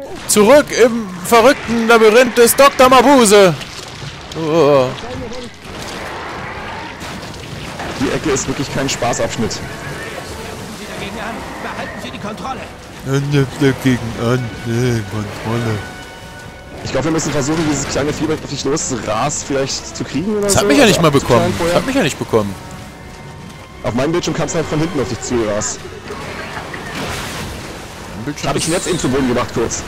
Zurück im verrückten Labyrinth des Dr. Mabuse. Oh. Die Ecke ist wirklich kein Spaßabschnitt. Greifen Sie dagegen an. Behalten Sie die Kontrolle. Dagegen an. Kontrolle. Ich glaube, wir müssen versuchen, dieses kleine Vieh auf dich los, Ras vielleicht zu kriegen oder so. Das hat mich ja nicht mal bekommen. vorher. Das hat mich ja nicht bekommen. Auf meinem Bildschirm kam es halt von hinten auf dich zu, Ras. Habe ich ihn jetzt eben zu Boden gebracht, kurz.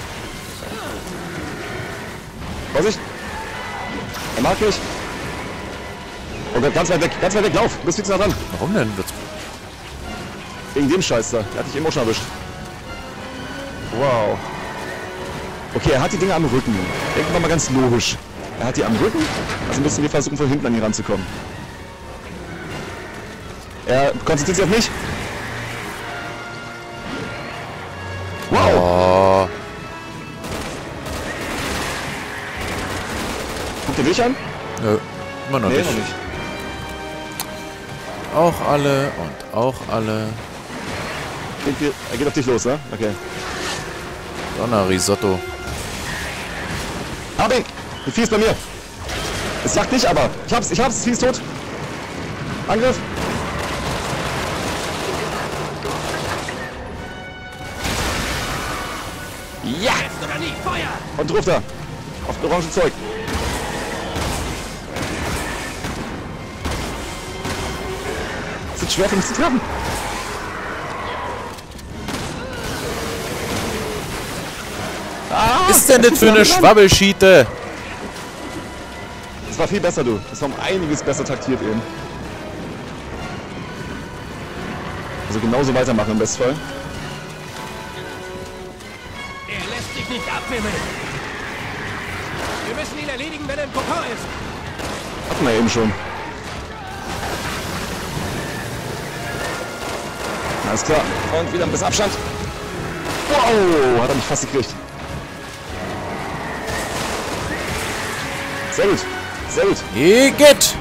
Vorsicht! Er mag mich. Und ganz weit weg, lauf! Du bist viel zu nah dran. Warum denn? Wegen dem Scheiß da. Der hat dich eben auch schon erwischt. Wow. Okay, er hat die Dinger am Rücken. Denken wir mal ganz logisch. Er hat die am Rücken, also müssen wir versuchen, von hinten an ihn ranzukommen. Er konzentriert sich auf mich. Wow! Oh. Guckt ihr dich an? Nö, immer noch Nee, nicht. noch nicht. Auch alle und auch alle. Er geht auf dich los, ne? Okay. Donnerrisotto. Hab ihn! Das Vieh ist bei mir! Es sagt nicht, aber. Ich hab's, das Vieh ist tot. Angriff! Ja! Jetzt oder nie. Feuer! Und ruft er. Auf das orange Zeug. Es ist schwer für mich zu treffen. Was ist denn das für eine Schwabbelschiete? Das war viel besser, du. Das war um einiges besser taktiert eben. Also genauso weitermachen im Bestfall. Er lässt sich nicht abwimmeln. Wir müssen ihn erledigen, wenn er im Kokon ist. Hatten wir eben schon. Alles klar. Und wieder ein bisschen Abstand. Wow, hat er mich fast gekriegt. Sehr gut. Sehr gut. Igitt!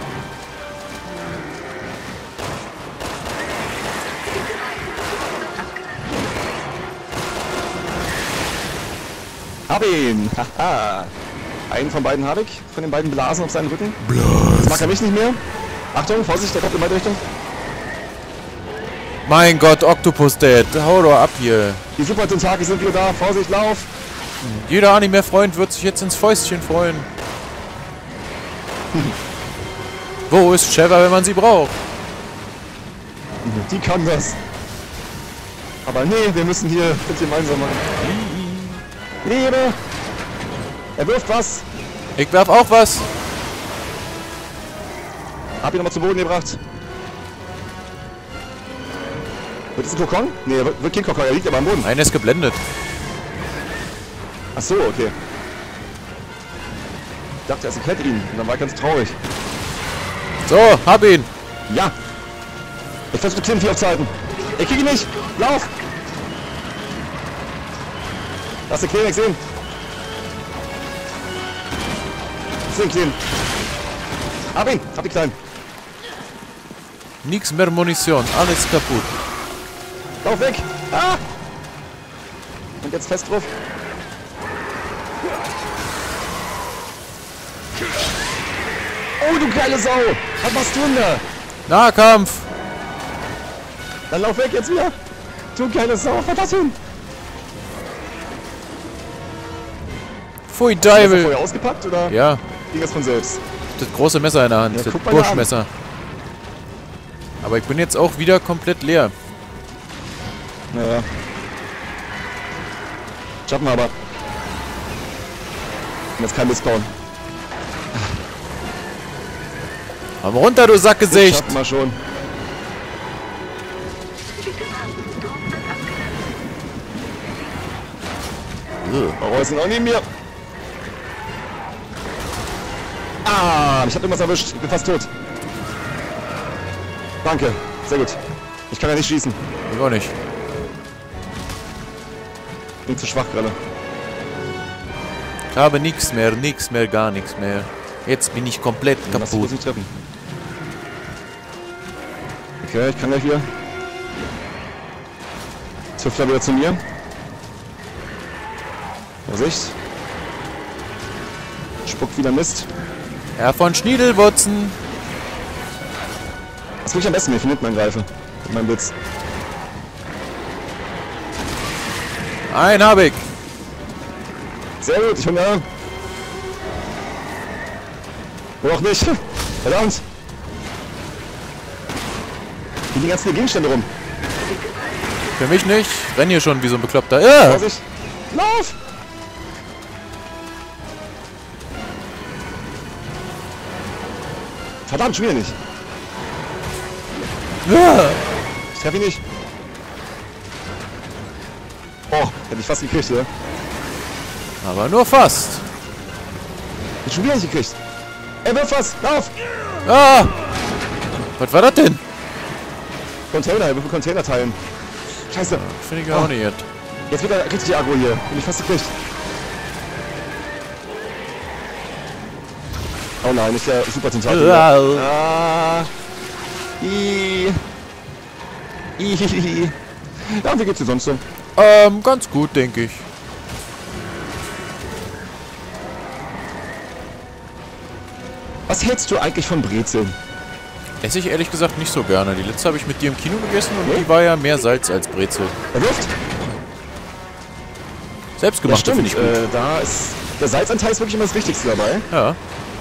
Hab ihn. Haha. Einen von beiden habe ich. Von den beiden Blasen auf seinen Rücken. Jetzt mag er mich nicht mehr. Achtung, Vorsicht, der kommt in meine Richtung. Mein Gott, Octopus Dad, hau doch ab hier. Die Super Tentakel sind wieder da. Vorsicht, lauf. Jeder Anime-Freund wird sich jetzt ins Fäustchen freuen. Wo ist Trevor, wenn man sie braucht? Die kann das. Aber nee, wir müssen hier das gemeinsam machen. Liebe! Er wirft was. Ich werf auch was. Hab ihn nochmal zu Boden gebracht. Wird es ein Kokon? Nee, wird kein Kokon, er liegt aber am Boden. Einer ist geblendet. Ach so, okay. Ich dachte erst, ich hätte ihn. Und dann war ich ganz traurig. So, hab ihn. Ja! Ich versuche den Klimm aufzuhalten. Ich kriege ihn nicht! Lauf! Lass den Klinik sehen! Ich sehe den Klinik. Hab ihn! Hab die Kleinen! Nix mehr Munition, alles kaputt. Lauf weg! Ah! Und jetzt fest drauf. Oh, du geile Sau! Was machst du denn da? Nahkampf. Dann lauf weg jetzt wieder! Du geile Sau, was war das hin? Pfui Hast du Teufel. vorher ausgepackt oder Ja, ging das von selbst? das große Messer in der Hand, Ja, das guck mal Burschmesser. Aber ich bin jetzt auch wieder komplett leer. Naja. Schaffen wir aber. Und jetzt kein Missbauen. Komm runter, du Sackgesicht. Schaffen wir schon. Oh, ist noch neben mir. Ah, ich hab irgendwas erwischt. Ich bin fast tot. Danke. Sehr gut. Ich kann ja nicht schießen. Ich auch nicht. Bin zu schwach gerade. Ich habe nichts mehr, gar nichts mehr. Jetzt bin ich komplett Lass dich bloß kaputt. nicht treffen. Okay, ich kann gleich wieder. Jetzt hüpft er wieder zu mir. Vorsicht. Spuckt wieder Mist. Herr von Schniedelwutzen. Das will ich am besten, mir findet mein Greife. Mit meinem Blitz. Ein hab ich. Sehr gut, ich bin da. Oder auch nicht. Verdammt. Hier liegen ganz viele Gegenstände rum. Für mich nicht. Ich renn hier schon wie so ein Bekloppter. Ja. Vorsicht. Lauf! Verdammt, schon wieder nicht. Ja. Ich treffe ihn nicht. Oh, hätte ich fast gekriegt, oder? Aber nur fast. Hätte schon wieder nicht gekriegt. Er wirft was! Lauf! Ah. Was war das denn? Container, er wirft Container teilen. Scheiße. Finde ich auch nicht. Jetzt wird er richtig aggro hier. Bin ich fast gekriegt. Oh nein, ist der super Tentakel. Ja. Ja, wie geht's dir sonst so? Ganz gut, denke ich. Was hältst du eigentlich von Brezeln? Esse ich ehrlich gesagt nicht so gerne. Die letzte habe ich mit dir im Kino gegessen und die war ja mehr Salz als Brezel. Er wirft. Selbstgemacht, finde ich gut. Da ist der Salzanteil ist wirklich immer das Wichtigste dabei. Ja.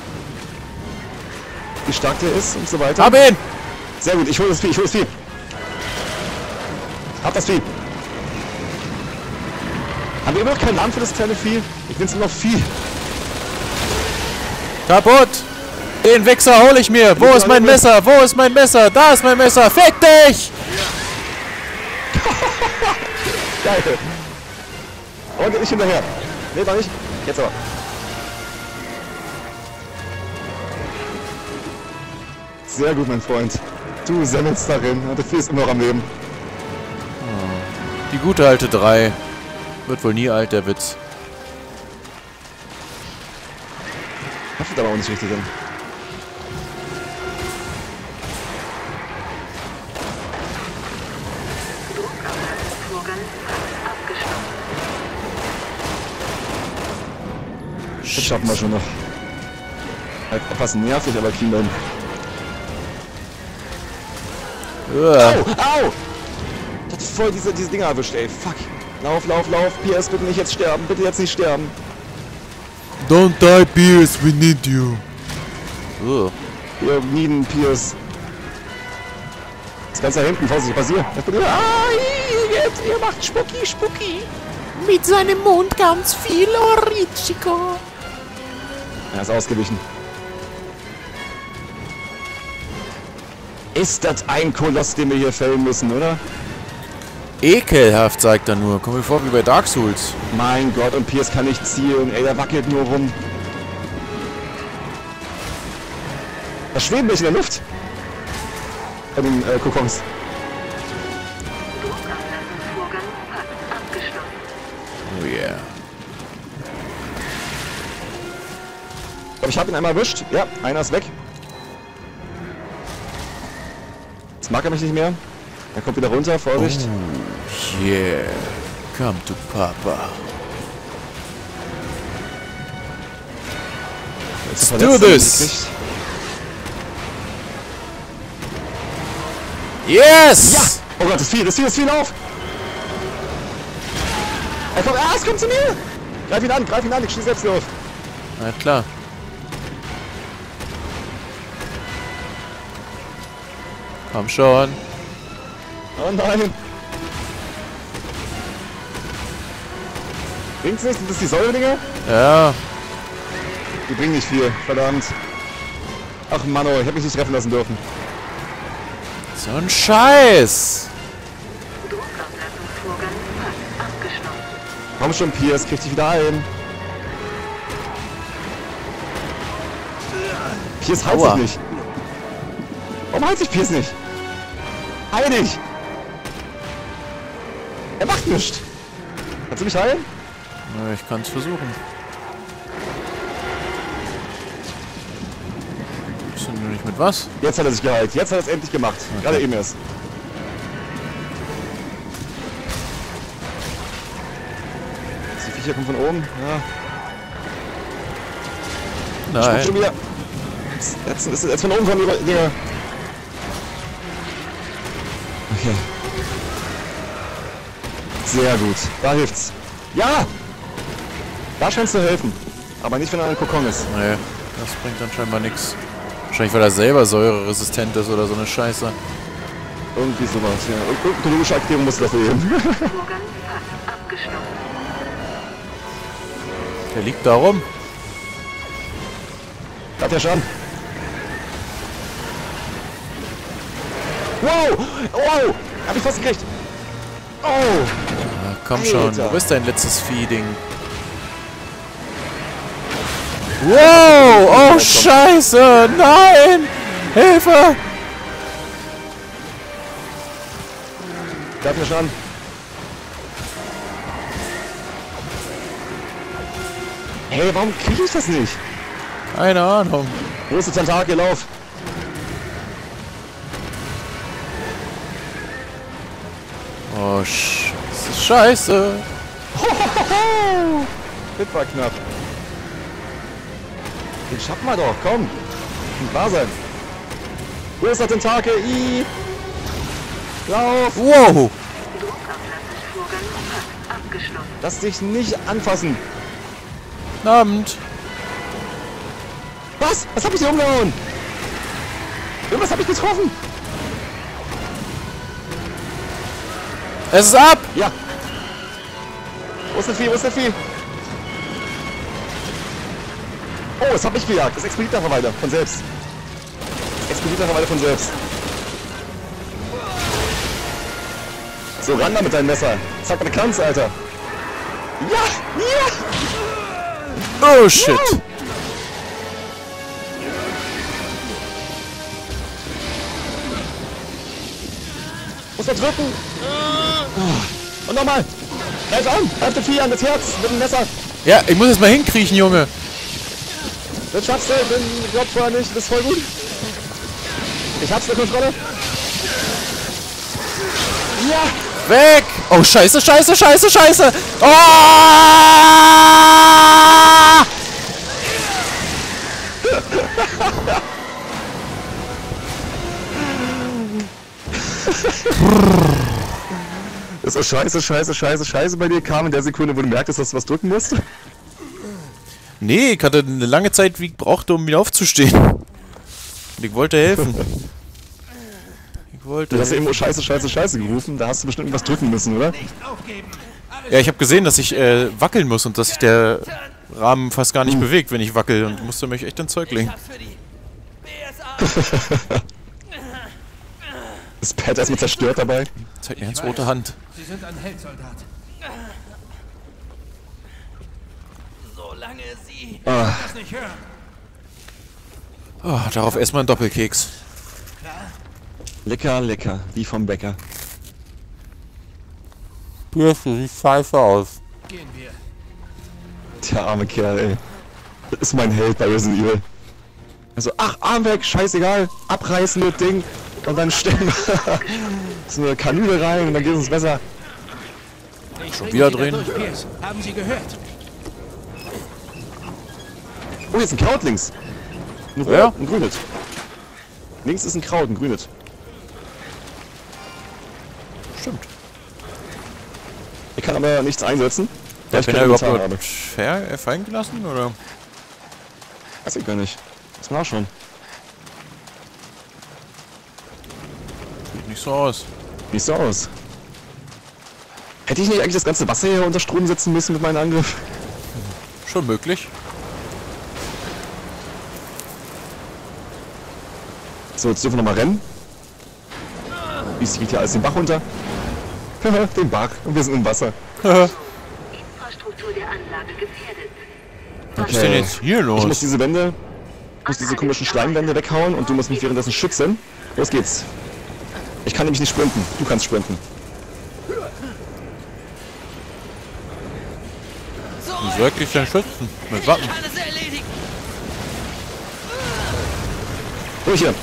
Wie stark der ist und so weiter. Hab ihn! Sehr gut, ich hole das Vieh, Hab das Vieh. Haben wir immer noch keinen Namen für das kleine Vieh? Ich nenne es immer noch Vieh. Kaputt! Den Wichser hole ich mir! Wo ist mein Messer? Wo ist mein Messer? Da ist mein Messer! Fick dich! Geil. Oh, geht nicht hinterher. Nee, war nicht. Jetzt aber. Sehr gut, mein Freund. Du semmelst darin und der Vieh ist immer noch am Leben. Die gute alte 3. Wird wohl nie alt, der Witz. Haftet aber auch nicht richtig hin. Das schaffen wir schon noch. Halt etwas nervig, aber kriegen wir hin. Au! Ich hatte voll diese Dinger erwischt, ey. Fuck. Lauf, lauf, lauf. PS, bitte nicht jetzt sterben. Bitte jetzt nicht sterben. Don't die, Pierce, we need you. Wir needen Pierce. Das Ganze da hinten, Vorsicht, was hier? Jetzt, ihr macht Spucki, Spucki. Mit seinem Mund ganz viel Orichico. Er ist ausgewichen. Ist das ein Koloss, den wir hier fällen müssen, oder? Ekelhaft, sagt er nur. Komm mir vor wie bei Dark Souls. Mein Gott, und Pierce kann nicht zielen. Ey, der wackelt nur rum. Da schweben welche in der Luft. Bei den Kokons. Druckablassungsvorgang fast abgeschlossen. Oh yeah. Ich glaube, ich habe ihn einmal erwischt. Ja, einer ist weg. Jetzt mag er mich nicht mehr. Er kommt wieder runter, Vorsicht. Oh, yeah. Come to Papa. Let's do this. Yes! Ja! Oh Gott, das Vieh, lauf! Er kommt, es kommt zu mir! Greif ihn an, ich schieße selbst los. Na klar. Komm schon. Oh nein! Bringt's nicht? Sind das die Säuredinger? Ja. Die bringen nicht viel, verdammt. Ach Mann, oh, ich hab mich nicht treffen lassen dürfen. So ein Scheiß. Druckablassungsvorgang fast abgeschlossen. Komm schon, Pierce, krieg dich wieder ein. Pierce heilt sich nicht. Warum heilt sich Pierce nicht? Heil dich! Er macht nichts. Kannst du mich heilen? Na, ich kann's versuchen. Wissen du nicht mit was? Jetzt hat er sich geheilt. Jetzt hat er es endlich gemacht. Okay. Gerade eben erst. Viecher kommt von oben. Ja. Nein. Schon wieder. Jetzt von oben von über. Digga. Okay. Sehr gut. Da hilft's. Ja! Da scheint's zu helfen. Aber nicht, wenn er ein Kokon ist. Nee, das bringt dann scheinbar nichts. Wahrscheinlich, weil er selber säureresistent ist oder so eine Scheiße. Irgendwie sowas, ja. Und ökologische Aktivierung muss dafür eben. Vorgang fast abgeschlossen. Der liegt da rum. Hat der Schaden. Wow! Wow! Hab ich fast gekriegt. Oh! Ja, komm schon, Alter. wo ist dein letztes Feeding? Wow! Oh, Scheiße! Nein! Hilfe! Der hat mir Schaden. Hey, warum kriege ich das nicht? Keine Ahnung. Wo ist der Tentakel? Lauf! Oh, Scheiße. Scheiße! Das war knapp. Den schaffen wir doch, komm! Muss wahr sein. Wo ist der Tentakel? Lauf! Wow! Druckablassvorgang fast abgeschlossen. Lass dich nicht anfassen! Guten Abend. Was? Was hab ich dir umgehauen? Irgendwas hab ich getroffen! Es ist ab! Ja! Wo ist das Vieh? Wo ist das Vieh? Oh, es hat mich gejagt. Es explodiert einfach weiter. Von selbst. Es explodiert einfach weiter von selbst. So, ran da mit deinem Messer. Zack, meine Kanz, Alter. Ja! Ja! Oh, shit! Muss man drücken. Und nochmal. Greif an. Greif den Vieh an, das Herz mit dem Messer. Ja, ich muss jetzt mal hinkriechen, Junge. Das schaffst du, den glaubt vorher nicht. Das ist voll gut. Ich hab's unter Kontrolle. Ja! Weg! Oh, scheiße, scheiße, scheiße, scheiße! Oh! Das ist scheiße, scheiße, scheiße, scheiße bei dir kam in der Sekunde, wo du merktest, dass du was drücken musst. Nee, ich hatte eine lange Zeit, wie ich brauchte, um wieder aufzustehen. Und ich wollte helfen. Ich wollte. Du hast eben nur scheiße, scheiße, scheiße gerufen. Da hast du bestimmt was drücken müssen, oder? Nicht aufgeben. Alles Ja, ich habe gesehen, dass ich wackeln muss und dass sich der Rahmen fast gar nicht bewegt, wenn ich wackel. Und musste mich echt ins Zeug legen. für die BSA. Das Pad erstmal zerstört dabei. Zeig mir ins rote Hand. Sie sind ein Held, Soldat. Solange Sie das nicht hören. Oh, darauf erstmal einen Doppelkeks. Lecker, lecker. Wie vom Bäcker. Du siehst scheiße aus. Gehen wir. Der arme Kerl, ey. Das ist mein Held bei Resident Evil. Also, ach, Arm weg, scheißegal. Abreißen mit Ding. Und dann stecken so eine Kanüle rein und dann geht es uns besser. Schon wieder drehen. Haben Sie gehört? Oh, hier ist ein Kraut links. Ein Ja? Ein grünes. Links ist ein Kraut, ein grünes. Stimmt. Ich kann aber nichts einsetzen. Ja, ich bin keine er überhaupt Inventar habe. nur fallen gelassen, oder? Weiß ich gar nicht. Muss man nachschauen. Sieht nicht so aus. Nicht so aus. Hätte ich nicht eigentlich das ganze Wasser hier unter Strom setzen müssen mit meinem Angriff? Schon möglich. So, jetzt dürfen wir nochmal rennen. Dies geht ja alles den Bach runter. Den Bach. Und wir sind im Wasser. Infrastruktur der Anlage gefährdet. Was ist denn jetzt hier Ich muss los? diese Wände, muss diese komischen Schleimwände weghauen und du musst mich währenddessen schützen. Los geht's. Ich kann nämlich nicht sprinten. Du kannst sprinten. Wie soll ich denn schützen? Mit Wappen. Alles erledigt. Ruhig hier.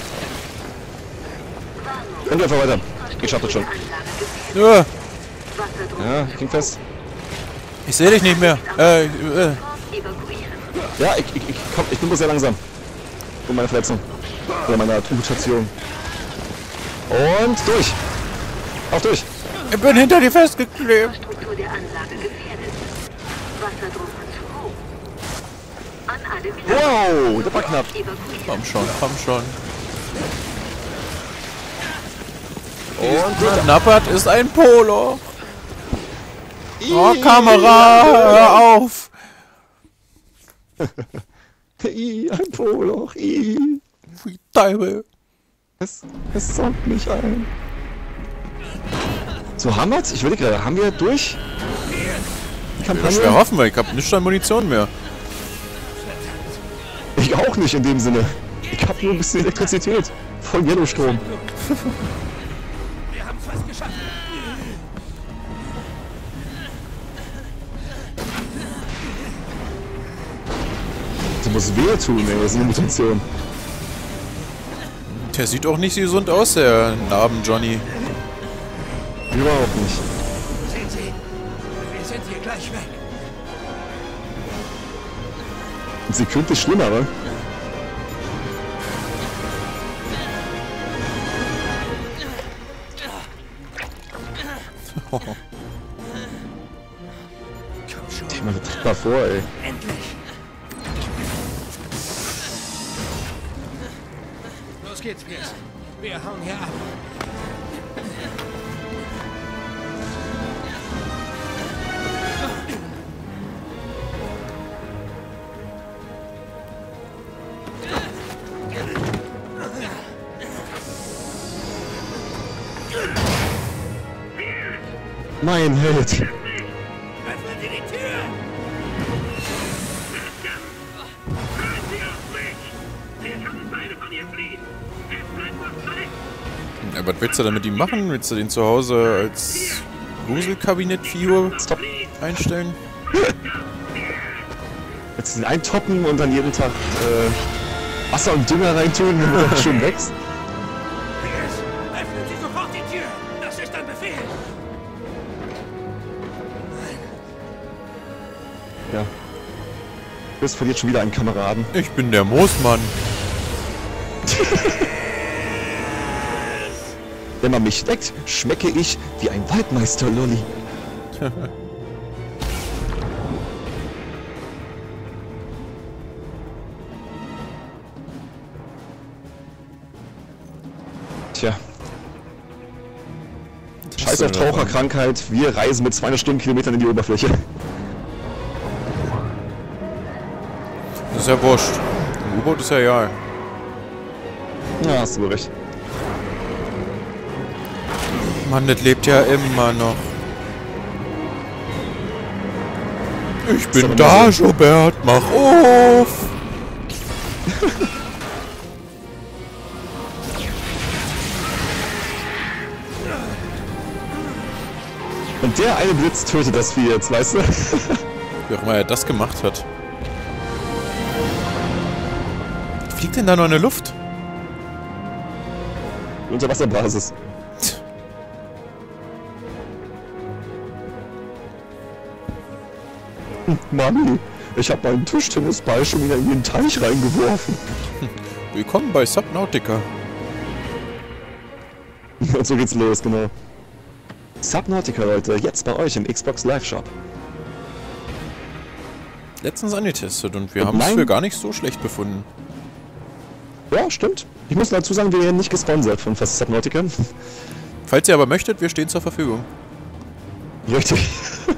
Und einfach weiter. Ich schaff das schon. Ja, Wasserdruck. Ja, ging fest. Ich sehe dich nicht mehr. Evakuieren. Ja, ich bin bloß sehr langsam. Und meine Verletzung. Oder meine Mutation. Und durch. Auf durch. Ich bin hinter dir festgeklebt. Struktur der Anlage gefährdet. Wasserdruck zu hoch. An alle Wow, das war knapp. Evakuieren. Komm schon, komm schon. Und durch. Knappert ist ein Polo. Oh, Kamera, hör auf. Ein Poloch. Teufel. Es saugt mich ein. So, haben wir's? Ich will gerade. Haben wir durch? Die Kampagne? Schwer hoffen, weil ich hab nicht an Munition mehr. Ich auch nicht in dem Sinne. Ich hab nur ein bisschen Elektrizität. Voll Yellowstrom. Wir haben es fast geschafft. Das muss wehtun, ey. Das ist eine Mutation. Der sieht auch nicht so gesund aus, der Narben-Johnny. Überhaupt nicht. Sehen Sie, wir sind hier gleich weg. Und sie könnte schlimmer, wa? Komm schon, Ich meine, tritt mal vor, ey. endlich. Los geht's, Pierce. Wir hauen hier ab. Mein Held. Öffnen Sie die Tür! Ja, was willst du denn mit ihm machen? Willst du den zu Hause als Gruselkabinett-Figur einstellen? Jetzt den eintoppen und dann jeden Tag Wasser und Dünger reintun, damit er schön wächst. Pierce, öffnen Sie sofort die Tür! Das ist ein Befehl! Ja. Chris verliert schon wieder einen Kameraden. Ich bin der Moosmann. Wenn man mich deckt, schmecke ich wie ein Waldmeister-Lolli. Tja. Scheiß auf Taucherkrankheit, wir reisen mit 200 Stundenkilometern in die Oberfläche. Das ist ja wurscht. Im U-Boot ist ja egal. Ja, hast du wohl recht. Mann, das lebt ja immer noch. Ich bin da, Schubert, mach auf! Und der eine Blitz tötet das Vieh jetzt, weißt du? Wie auch immer er das gemacht hat. Fliegt denn da noch in der Luft? Unterwasserbasis. Mami, ich habe meinen Tischtennisball schon wieder in den Teich reingeworfen. Willkommen bei Subnautica. Und so geht's los, genau. Subnautica, Leute, jetzt bei euch im Xbox Live Shop. Letztens angetestet und wir Und haben es mein- für gar nicht so schlecht befunden. Ja, stimmt. Ich muss dazu sagen, wir werden nicht gesponsert von Subnautica. Falls ihr aber möchtet, wir stehen zur Verfügung. Richtig.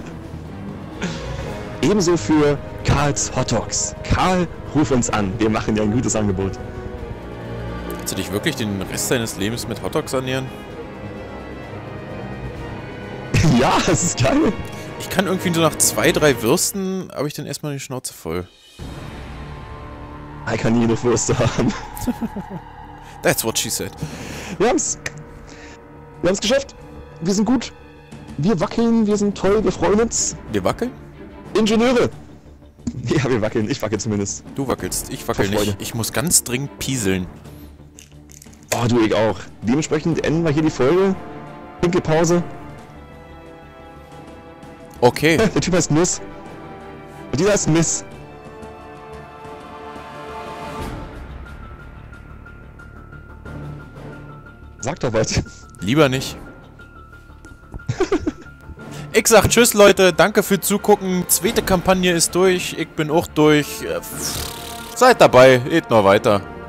Ebenso für Karls Hot Dogs. Karl, ruf uns an. Wir machen dir ein gutes Angebot. Willst du dich wirklich den Rest deines Lebens mit Hotdogs ernähren? Ja, das ist geil. Ich kann irgendwie so nach 2, 3 Würsten, habe ich dann erstmal die Schnauze voll. Ich kann nie eine Würste haben. That's what she said. Wir haben's geschafft. Wir sind gut. Wir wackeln, wir sind toll, wir freuen uns. Wir wackeln? Ingenieure. Ja, wir wackeln. Ich wackel zumindest. Du wackelst, ich wackel Vor Freude. nicht. Ich muss ganz dringend pieseln. Oh, du, ich auch. Dementsprechend enden wir hier die Folge. Pinkelpause. Okay. Der Typ heißt Miss. Dieser ist Miss. Sag doch was. Lieber nicht. Ich sag tschüss, Leute. Danke für Zugucken. Zweite Kampagne ist durch. Ich bin auch durch. Seid dabei. Geht noch weiter.